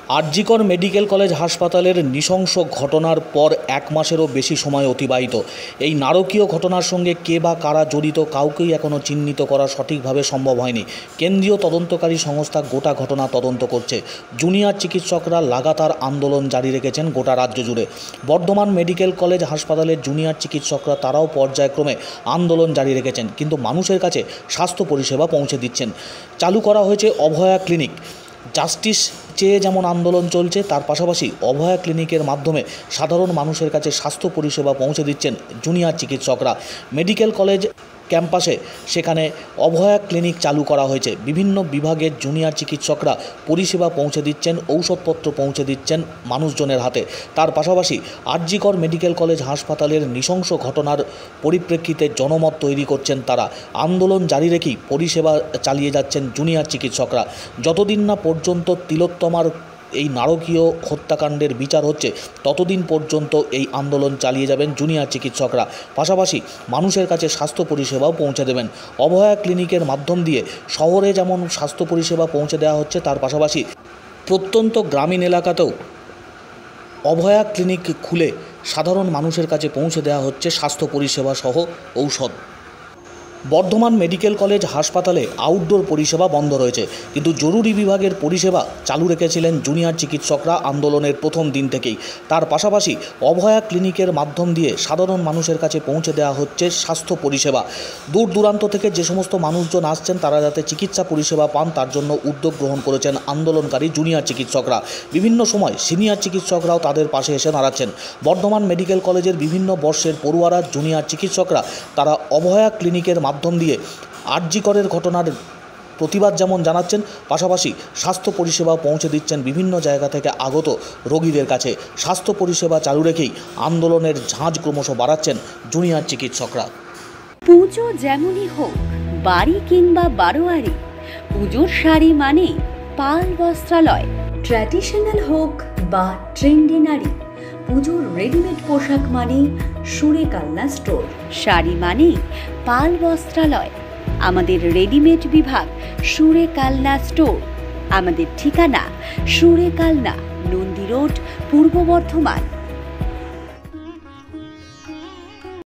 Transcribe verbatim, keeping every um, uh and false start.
RG Kar medical college হাসপাতালের নৃশংস ঘটনার পর এক মাসেরও বেশি সময় অতিবাহিত। এই নারকীয় ঘটনার সঙ্গে কে বা কারা জড়িত কাউকেই এখনও চিহ্নিত করা সঠিকভাবে সম্ভব হয়নি। কেন্দ্রীয় তদন্তকারী সংস্থা গোটা ঘটনা তদন্ত করছে। জুনিয়র চিকিৎসকরা লাগাতার আন্দোলন জারি রেখেছেন গোটা রাজ্য জুড়ে। বর্ধমান মেডিকেল কলেজ হাসপাতালের জুনিয়র চিকিৎসকরা তারাও পর্যায়ক্রমে আন্দোলন জারি রেখেছেন, কিন্তু মানুষের কাছে স্বাস্থ্য পরিষেবা পৌঁছে দিচ্ছেন। চালু করা হয়েছে অভয়া ক্লিনিক। জাস্টিস চেয়ে যেমন আন্দোলন চলছে, তার পাশাপাশি অভয়া ক্লিনিকের মাধ্যমে সাধারণ মানুষের কাছে স্বাস্থ্য পরিষেবা পৌঁছে দিচ্ছেন জুনিয়র চিকিৎসকরা। মেডিকেল কলেজ ক্যাম্পাসে সেখানে অভয়া ক্লিনিক চালু করা হয়েছে। বিভিন্ন বিভাগের জুনিয়র চিকিৎসকরা পরিষেবা পৌঁছে দিচ্ছেন, ঔষধপত্র পৌঁছে দিচ্ছেন মানুষজনের হাতে। তার পাশাপাশি আরজিকর মেডিকেল কলেজ হাসপাতালের নৃশংস ঘটনার পরিপ্রেক্ষিতে জনমত তৈরি করছেন তারা। আন্দোলন জারি রেখেই পরিষেবা চালিয়ে যাচ্ছেন জুনিয়র চিকিৎসকরা। যতদিন না পর্যন্ত তিলোত্তমার এই নারকীয় হত্যাকাণ্ডের বিচার হচ্ছে, ততদিন পর্যন্ত এই আন্দোলন চালিয়ে যাবেন জুনিয়র চিকিৎসকরা। পাশাপাশি মানুষের কাছে স্বাস্থ্য পরিষেবাও পৌঁছে দেবেন। অভয়া ক্লিনিকের মাধ্যম দিয়ে শহরে যেমন স্বাস্থ্য পরিষেবা পৌঁছে দেওয়া হচ্ছে, তার পাশাপাশি প্রত্যন্ত গ্রামীণ এলাকাতেও অভয়া ক্লিনিক খুলে সাধারণ মানুষের কাছে পৌঁছে দেওয়া হচ্ছে স্বাস্থ্য পরিষেবা সহ ঔষধ। বর্ধমান মেডিকেল কলেজ হাসপাতালে আউটডোর পরিষেবা বন্ধ রয়েছে, কিন্তু জরুরি বিভাগের পরিষেবা চালু রেখেছিলেন জুনিয়র চিকিৎসকরা আন্দোলনের প্রথম দিন থেকেই। তার পাশাপাশি অভয়া ক্লিনিকের মাধ্যম দিয়ে সাধারণ মানুষের কাছে পৌঁছে দেওয়া হচ্ছে স্বাস্থ্য পরিষেবা। দূর দূরান্ত থেকে যে সমস্ত মানুষজন আসছেন, তারা যাতে চিকিৎসা পরিষেবা পান, তার জন্য উদ্যোগ গ্রহণ করেছেন আন্দোলনকারী জুনিয়র চিকিৎসকরা। বিভিন্ন সময় সিনিয়র চিকিৎসকরাও তাদের পাশে এসে দাঁড়াচ্ছেন। বর্ধমান মেডিকেল কলেজের বিভিন্ন বর্ষের পড়ুয়ারা, জুনিয়র চিকিৎসকরা তারা অভয়া ক্লিনিকের মাধ্যম দিয়ে আরজিকরের ঘটনার প্রতিবাদ যেমন জানাচ্ছেন, পাশাপাশি স্বাস্থ্য পরিষেবা পৌঁছে দিচ্ছেন বিভিন্ন জায়গা থেকে আগত রোগীদের কাছে। স্বাস্থ্য পরিষেবা চালু রেখেই আন্দোলনের ঝাঁজ ক্রমশ বাড়াচ্ছেন জুনিয়র চিকিৎসকরা। পুজো যেমনই হোক, বাড়ি কিংবা বারোয়ারি, পুজোর শাড়ি মানে পাল বস্ত্রালয়। ট্র্যাডিশনাল হোক বা ট্রেন্ডি নারী, পুজোর রেডিমেড পোশাক মানে সুরেকালনা স্টোর। শাড়ি মানে পাল বস্ত্রালয়। আমাদের রেডিমেড বিভাগ সুরেকালনা স্টোর। আমাদের ঠিকানা সুরেকালনা, নন্দী রোড, পূর্ব বর্ধমান।